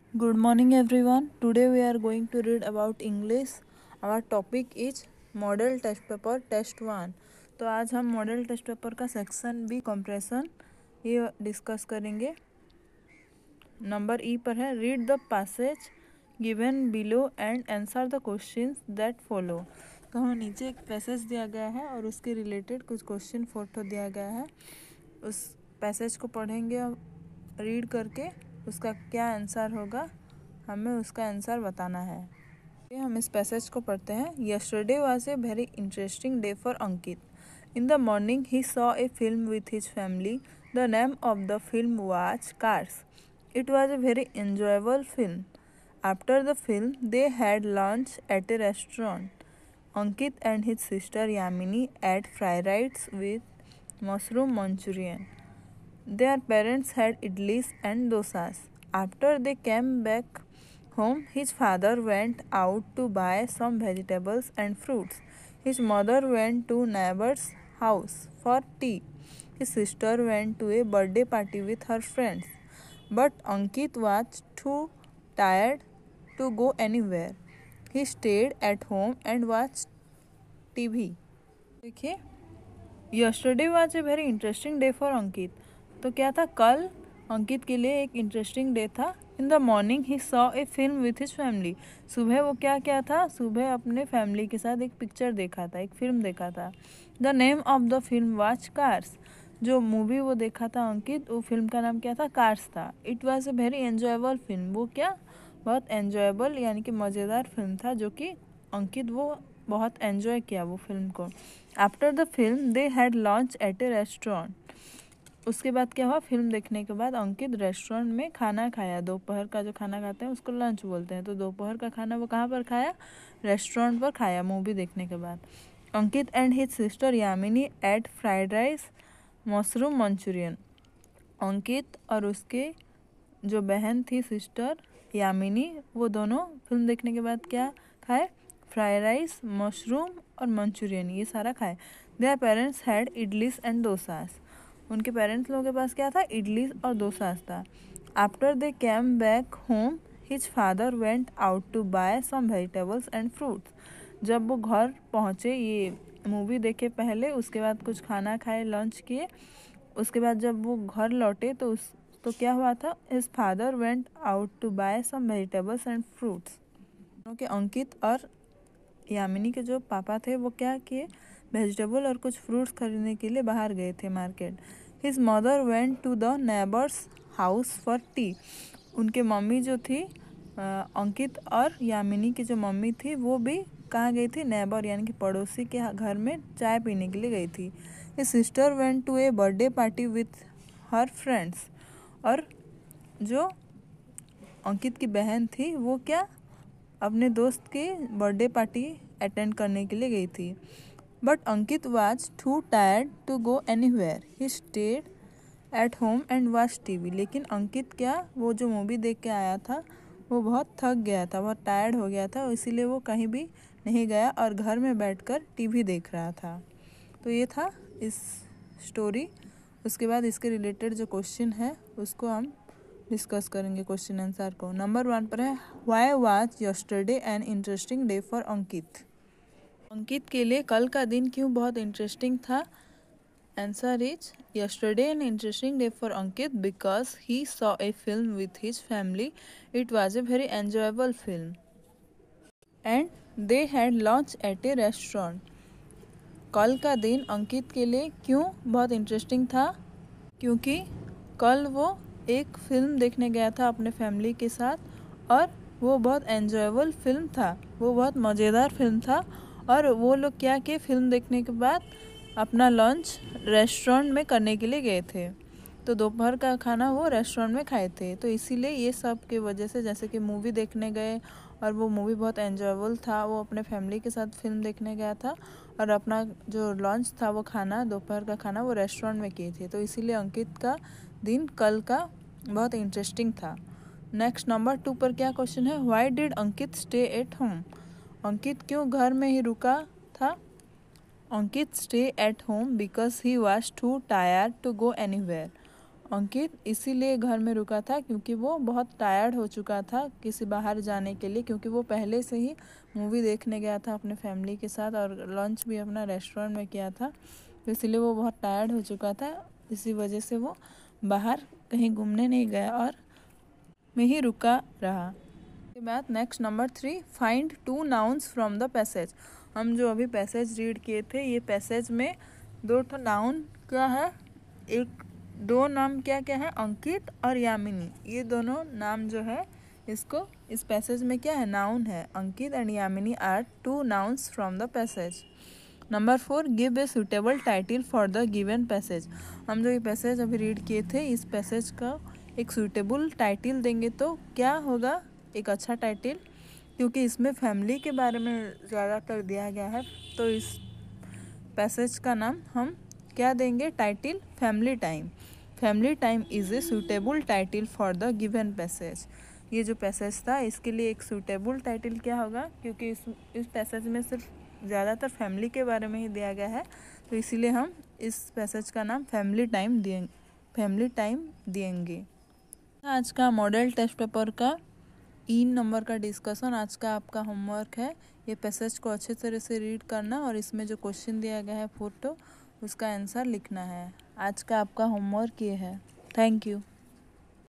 Good morning everyone. Today we are going to read about English. Our topic is model test paper test 1। तो आज हम model test paper का section B comprehension ये discuss करेंगे। Number E पर है read the passage given below and answer the questions that follow. तो हमें नीचे एक पैसेज दिया गया है और उसके रिलेटेड कुछ क्वेश्चन फोटो दिया गया है। उस पैसेज को पढ़ेंगे और रीड करके उसका क्या आंसर होगा हमें उसका आंसर बताना है। हम इस पैसेज को पढ़ते हैं। Yesterday was a very interesting day for Ankit. In the morning he saw a film with his family. The name of the film was Cars. It was a very enjoyable film. After the film they had lunch at a restaurant. Ankit and his sister Yamini ate fried rice with mushroom manchurian. Their parents had idlis and dosas. After they came back home, his father went out to buy some vegetables and fruits. His mother went to neighbor's house for tea. His sister went to a birthday party with her friends. But Ankit was too tired to go anywhere. He stayed at home and watched TV. देखिए, yesterday was a very interesting day for Ankit. तो क्या था, कल अंकित के लिए एक interesting day था। In the morning he saw a film with his family. सुबह वो क्या क्या था, सुबह अपने फैमिली के साथ एक पिक्चर देखा था, एक फिल्म देखा था। The name of the film was Cars. जो मूवी वो देखा था अंकित, वो फिल्म का नाम क्या था, कार्स था। It was a very enjoyable film. वो क्या, बहुत एन्जॉयबल यानी कि मज़ेदार फिल्म था, जो कि अंकित वो बहुत एन्जॉय किया वो फिल्म को। After the film they had lunch at a restaurant. उसके बाद क्या हुआ, फिल्म देखने के बाद अंकित रेस्टोरेंट में खाना खाया। दोपहर का जो खाना खाते हैं उसको लंच बोलते हैं। तो दोपहर का खाना वो कहाँ पर खाया, रेस्टोरेंट पर खाया मूवी देखने के बाद। Ankit and his sister Yamini ate fried rice mushroom manchurian. Ankit और उसके जो बहन थी सिस्टर यामिनी, वो दोनों फिल्म देखने के बाद क्या खाए, फ्राइड राइस, मशरूम और मंचूरियन, ये सारा खाए। Their parents had idlis and dosas. उनके पेरेंट्स लोगों के पास क्या था, इडली और डोसा था। After they came back home his father went out to buy some vegetables and fruits. जब वो घर पहुँचे, ये मूवी देखे पहले, उसके बाद कुछ खाना खाए, लंच किए। उसके बाद जब वो घर लौटे तो क्या हुआ था, his father went out to buy some vegetables and fruits. क्योंकि अंकित और यामिनी के जो पापा थे वो क्या किए, वेजिटेबल और कुछ फ्रूट्स खरीदने के लिए बाहर गए थे market. His mother went to the neighbour's house for tea. उनके मम्मी जो थी, अंकित और यामिनी की जो मम्मी थी, वो भी कहाँ गई थी, नेबर यानी कि पड़ोसी के घर में चाय पीने के लिए गई थी। His sister went to a birthday party with her friends. और जो अंकित की बहन थी वो क्या, अपने दोस्त की बर्थडे पार्टी अटेंड करने के लिए गई थी। But Ankit was too tired to go anywhere. He stayed at home and watch TV. लेकिन अंकित क्या, वो जो मूवी देख के आया था वो बहुत थक गया था, बहुत टायर्ड हो गया था, इसीलिए वो कहीं भी नहीं गया और घर में बैठकर टीवी देख रहा था। तो ये था इस स्टोरी। उसके बाद इसके रिलेटेड जो क्वेश्चन है उसको हम डिस्कस करेंगे, क्वेश्चन आंसर को। नंबर 1 पर है why was yesterday an interesting day for Ankit. Ankit के लिए कल का दिन क्यों बहुत इंटरेस्टिंग था। Answer is yesterday an interesting day for Ankit because he saw a film with his family. It was a very enjoyable film and they had lunch at a restaurant. कल का दिन अंकित के लिए क्यों बहुत इंटरेस्टिंग था, क्योंकि कल वो एक फिल्म देखने गया था अपने फैमिली के साथ और वो बहुत एन्जॉयबल फिल्म था, वो बहुत मज़ेदार फिल्म था। और वो लोग क्या किए, फिल्म देखने के बाद अपना लंच रेस्टोरेंट में करने के लिए गए थे। तो दोपहर का खाना वो रेस्टोरेंट में खाए थे। तो इसीलिए ये सब की वजह से, जैसे कि मूवी देखने गए और वो मूवी बहुत एन्जॉयबल था, वो अपने फैमिली के साथ फिल्म देखने गया था और अपना जो लंच था वो खाना, दोपहर का खाना वो रेस्टोरेंट में किए थे। तो इसीलिए अंकित का दिन कल का बहुत इंटरेस्टिंग था। नेक्स्ट नंबर 2 पर क्या क्वेश्चन है, why did Ankit stay at home. Ankit क्यों घर में ही रुका था। Ankit stay at home because he was too tired to go anywhere. Ankit इसीलिए घर में रुका था क्योंकि वो बहुत टायर्ड हो चुका था किसी बाहर जाने के लिए, क्योंकि वो पहले से ही मूवी देखने गया था अपने फैमिली के साथ और लंच भी अपना रेस्टोरेंट में किया था, तो इसीलिए वो बहुत टायर्ड हो चुका था। इसी वजह से वो बाहर कहीं घूमने नहीं गया और में ही रुका रहा। के बाद next number 3, find 2 nouns from the passage. हम जो अभी पैसेज रीड किए थे, ये पैसेज में 2 नाउन क्या है, एक 2 नाम क्या क्या है, अंकित और यामिनी। ये दोनों नाम जो है इसको इस पैसेज में क्या है, नाउन है। Ankit and Yamini are 2 nouns from the passage. Number 4, give a suitable title for the given passage. हम जो ये पैसेज अभी रीड किए थे, इस पैसेज का एक सूटेबल टाइटल देंगे तो क्या होगा, एक अच्छा टाइटल, क्योंकि इसमें फैमिली के बारे में ज़्यादातर दिया गया है, तो इस पैसेज का नाम हम क्या देंगे, title family time. Family time is a suitable title for the given passage. ये जो पैसेज था इसके लिए एक सूटेबल टाइटल क्या होगा, क्योंकि इस पैसेज में सिर्फ ज़्यादातर फैमिली के बारे में ही दिया गया है, तो इसीलिए हम इस पैसेज का नाम फैमिली टाइम देंगे। आज का मॉडल टेस्ट पेपर का 3 नंबर का डिस्कशन, आज का आपका होमवर्क है। ये पैसेज को अच्छे तरह से रीड करना और इसमें जो क्वेश्चन दिया गया है फोटो, उसका आंसर लिखना है। आज का आपका होमवर्क ये है। Thank you.